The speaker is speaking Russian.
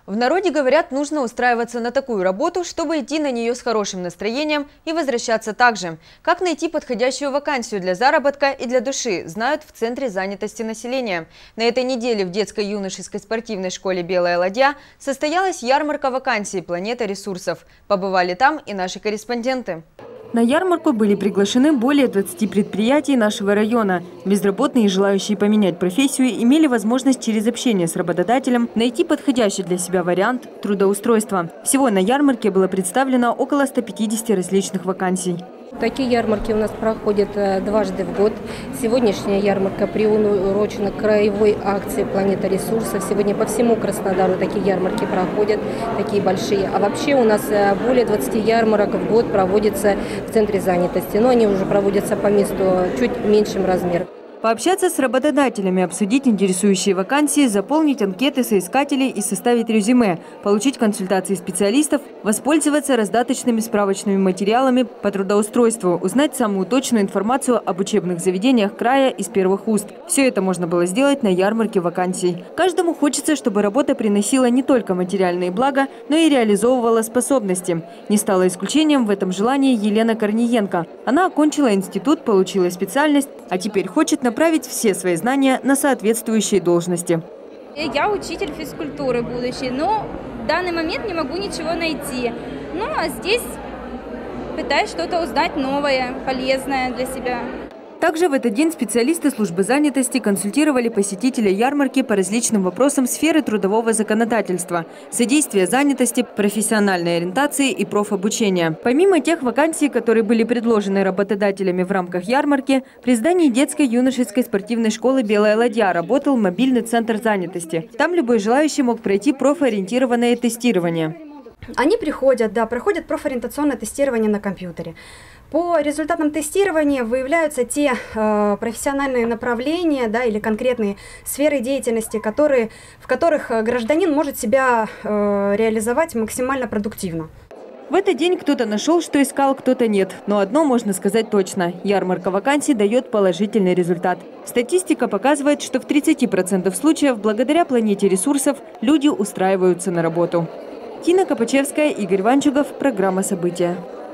В народе говорят, нужно устраиваться на такую работу, чтобы идти на нее с хорошим настроением и возвращаться так же. Как найти подходящую вакансию для заработка и для души, знают в Центре занятости населения. На этой неделе в детско-юношеской спортивной школе «Белая ладья» состоялась ярмарка вакансий «Планета ресурсов». Побывали там и наши корреспонденты. На ярмарку были приглашены более 20 предприятий нашего района. Безработные, желающие поменять профессию, имели возможность через общение с работодателем найти подходящий для себя вариант трудоустройства. Всего на ярмарке было представлено около 150 различных вакансий. Такие ярмарки у нас проходят дважды в год. Сегодняшняя ярмарка приурочена к краевой акции «Планета ресурсов». Сегодня по всему Краснодару такие ярмарки проходят, такие большие. А вообще у нас более 20 ярмарок в год проводится в Центре занятости. Но они уже проводятся по месту чуть меньшим размером. Пообщаться с работодателями, обсудить интересующие вакансии, заполнить анкеты соискателей и составить резюме, получить консультации специалистов, воспользоваться раздаточными справочными материалами по трудоустройству, узнать самую точную информацию об учебных заведениях края из первых уст. Все это можно было сделать на ярмарке вакансий. Каждому хочется, чтобы работа приносила не только материальные блага, но и реализовывала способности. Не стало исключением в этом желании Елена Корниенко. Она окончила институт, получила специальность, а теперь хочет направить все свои знания на соответствующие должности. Я учитель физкультуры будущий, но в данный момент не могу ничего найти. Ну а здесь пытаюсь что-то узнать новое, полезное для себя. Также в этот день специалисты службы занятости консультировали посетителей ярмарки по различным вопросам сферы трудового законодательства, содействия занятости, профессиональной ориентации и профобучения. Помимо тех вакансий, которые были предложены работодателями в рамках ярмарки, при здании детской юношеской спортивной школы «Белая ладья» работал мобильный центр занятости. Там любой желающий мог пройти профориентированное тестирование. Они проходят профориентационное тестирование на компьютере. По результатам тестирования выявляются те профессиональные направления, или конкретные сферы деятельности, в которых гражданин может себя реализовать максимально продуктивно. В этот день кто-то нашел, что искал, кто-то нет. Но одно можно сказать точно – ярмарка вакансий дает положительный результат. Статистика показывает, что в 30% случаев благодаря планете ресурсов люди устраиваются на работу. Тина Копачевская, Игорь Ванчугов. Программа «События».